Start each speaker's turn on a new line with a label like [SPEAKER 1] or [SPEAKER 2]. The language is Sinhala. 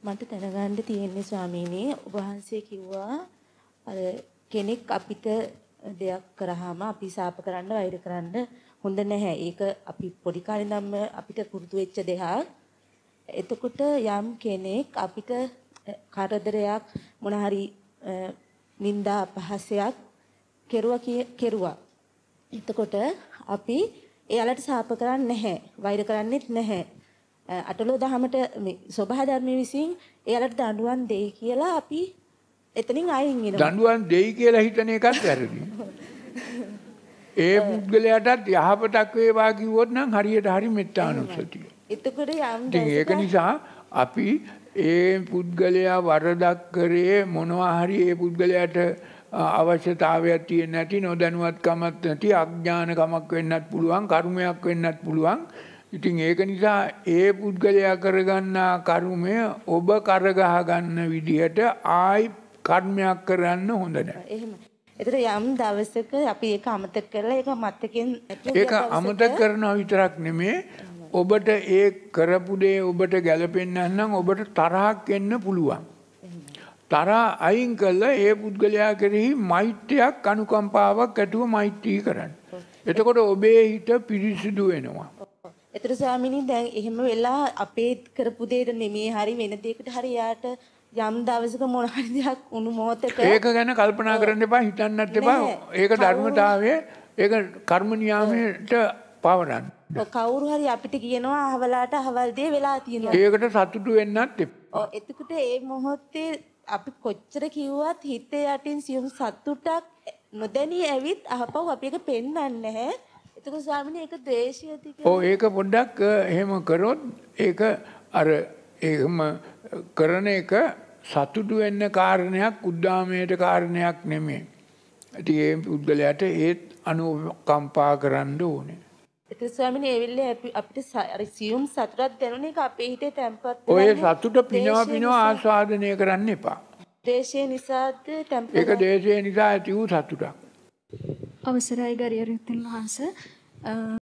[SPEAKER 1] මට දැනගන්න තියෙන්නේ ස්වාමීනි ඔබ වහන්සේ කිව්වා අර කෙනෙක් අපිට දෙයක් කරාම අපි සාප කරන්න වෛර කරන්න හොඳ නැහැ. ඒක අපි පොඩි කාලේ ඉඳන්ම අපිට පුරුදු වෙච්ච දෙයක්. එතකොට යම් කෙනෙක් අපිට කරදරයක් මොන හරි නිന്ദා අපහාසයක් කෙරුවා. එතකොට අපි එයාලට සාප කරන්නේ නැහැ. වෛර කරන්නේත් නැහැ. අටලෝ දහමට මේ සබහා ධර්මයේ විසින් එයාලට දඬුවම් දෙයි කියලා අපි එතනින් අයින් වෙනවා. දඬුවම්
[SPEAKER 2] දෙයි කියලා හිතන එකත් වැරදි. ඒ පුද්ගලයාටත් යහපතක් වේවා කිව්වොත් නම් හරියට හරි මෙත්තානුස්සතිය.
[SPEAKER 1] එතකොට
[SPEAKER 2] ඒක නිසා අපි ඒ පුද්ගලයා වරදක් කරේ මොනවා හරි ඒ පුද්ගලයාට අවශ්‍යතාවයක් තියෙන්නේ නැති නොදැනුවත්කමක් නැති අඥානකමක් වෙන්නත් පුළුවන් කර්මයක් වෙන්නත් පුළුවන්. ඉතින් ඒක නිසා ඒ පුද්ගලයා කරගන්නා කර්මය ඔබ කරගහ ගන්න විදිහට ආයි කර්මයක් කරන්න හොඳ නැහැ.
[SPEAKER 1] එහෙමයි. ඒතර යම් දවසක අපි ඒක අමතක කරලා ඒක මතකෙන්
[SPEAKER 2] ඒක අමතක කරනවා විතරක් නෙමෙයි ඔබට ඒ කරපු දේ ඔබට ගැලපෙන්නේ නැත්නම් ඔබට තරහක් එන්න පුළුවන්. තරහ අයින් කළා ඒ පුද්ගලයා කෙරෙහි මෛත්‍රියක් අනුකම්පාවක් ඇතුව මෛත්‍රී කරන්න. එතකොට ඔබේ හිත පිරිසිදු වෙනවා.
[SPEAKER 1] ඒතර ස්වාමීනි දැන් එහෙම වෙලා අපේ කරපු දෙයට නෙමෙයි හරි වෙන දෙයකට හරි යාට යම් දවසක මොන හරි දෙයක් උණු මොහතක
[SPEAKER 2] ඒක ගැන කල්පනා කරන්න එපා හිතන්නත් එපා. ඒක ධර්මතාවය ඒක කර්ම නියාමයට පවරන්න.
[SPEAKER 1] කවුරු හරි අපිට කියනවා අහවලාට අහවල් දේ වෙලා තියෙනවා.
[SPEAKER 2] ඒකට සතුටු වෙන්නත් එපා.
[SPEAKER 1] එතකොට ඒ මොහොතේ අපි කොච්චර කිව්වත් හිතේ යටින් සියුම් සතුටක් නොදැනී ඇවිත් අහපව් අපි එක පෙන්වන්නේ නැහැ. එතකොට ස්වාමීනි ඒක ද්වේෂයද කියලා.
[SPEAKER 2] ඔව් ඒක පොඩ්ඩක් එහෙම කරොත් ඒක අර එහෙම කරන එක සතුටු වෙන්න කාරණයක් උද්දාමයට කාරණයක් නෙමෙයි. ඉතින් ඒ පුද්ගලයාට ඒත් අනුකම්පා කරන්න ඕනේ.
[SPEAKER 1] ඒක ස්වාමීනි ඒ වෙලේ අපිට සියුම් සතුටක් දැනුනේ ඒක අපේ හිතේ තැම්පත්
[SPEAKER 2] ඔය සතුට පිනව ආස්වාදනය කරන්න එපා.
[SPEAKER 1] ද්වේෂය නිසාද තැම්පත්.
[SPEAKER 2] ඒක ද්වේෂය නිසා ඇති වූ සතුටක්.
[SPEAKER 3] අවසරයි ගරියරුතුන් වහන්සේ